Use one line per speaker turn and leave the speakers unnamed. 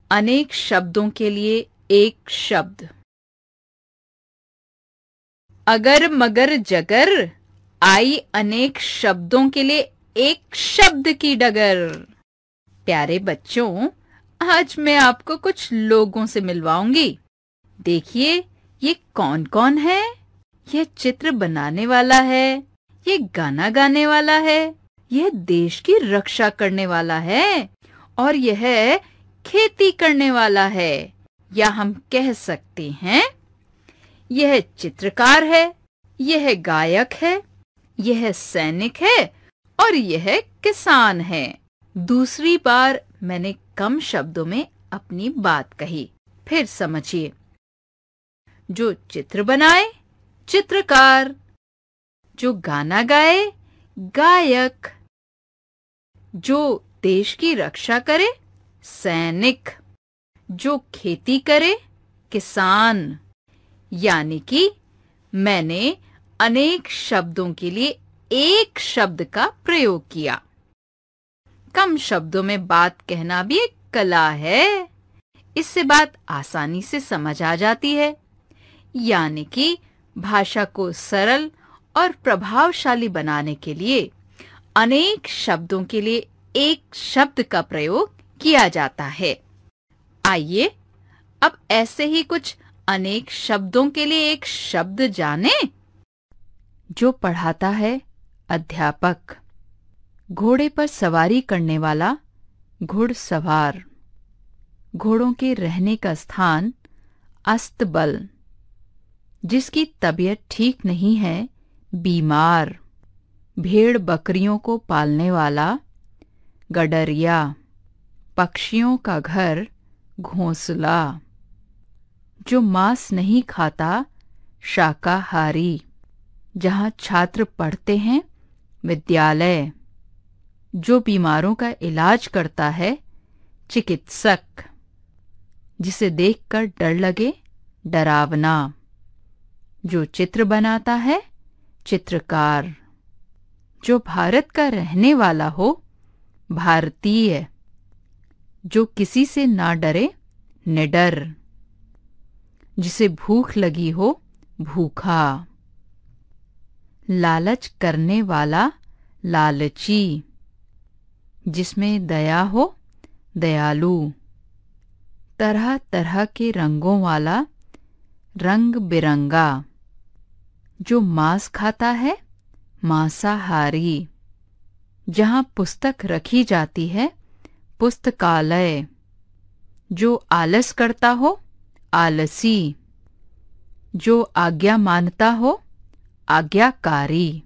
अनेक शब्दों के लिए एक शब्द। अगर मगर जगर आई अनेक शब्दों के लिए एक शब्द की डगर। प्यारे बच्चों, आज मैं आपको कुछ लोगों से मिलवाऊंगी। देखिए, ये कौन-कौन है? ये चित्र बनाने वाला है, ये गाना गाने वाला है, यह देश की रक्षा करने वाला है और यह खेती करने वाला है। या हम कह सकते हैं यह चित्रकार है, यह गायक है, यह सैनिक है और यह किसान है। दूसरी बार मैंने कम शब्दों में अपनी बात कही। फिर समझिए। जो चित्र बनाए, चित्रकार। जो गाना गाए, गायक। जो देश की रक्षा करे, सैनिक। जो खेती करे, किसान। यानी कि मैंने अनेक शब्दों के लिए एक शब्द का प्रयोग किया। कम शब्दों में बात कहना भी एक कला है। इससे बात आसानी से समझ आ जाती है। यानी कि भाषा को सरल और प्रभावशाली बनाने के लिए अनेक शब्दों के लिए एक शब्द का प्रयोग किया जाता है। आइए अब ऐसे ही कुछ अनेक शब्दों के लिए एक शब्द जाने। जो पढ़ाता है, अध्यापक। घोड़े पर सवारी करने वाला, घुड़सवार। घोड़ों के रहने का स्थान, अस्तबल। जिसकी तबीयत ठीक नहीं है, बीमार। भेड़ बकरियों को पालने वाला, गडरिया। पक्षियों का घर, घोंसला। जो मांस नहीं खाता, शाकाहारी। जहाँ छात्र पढ़ते हैं, विद्यालय। जो बीमारों का इलाज करता है, चिकित्सक। जिसे देखकर डर लगे, डरावना। जो चित्र बनाता है, चित्रकार। जो भारत का रहने वाला हो, भारतीय। जो किसी से ना डरे, निडर। जिसे भूख लगी हो, भूखा। लालच करने वाला, लालची। जिसमें दया हो, दयालु। तरह तरह के रंगों वाला, रंग बिरंगा। जो मांस खाता है, मांसाहारी। जहाँ पुस्तक रखी जाती है, पुस्तकालय। जो आलस करता हो, आलसी। जो आज्ञा मानता हो, आज्ञाकारी।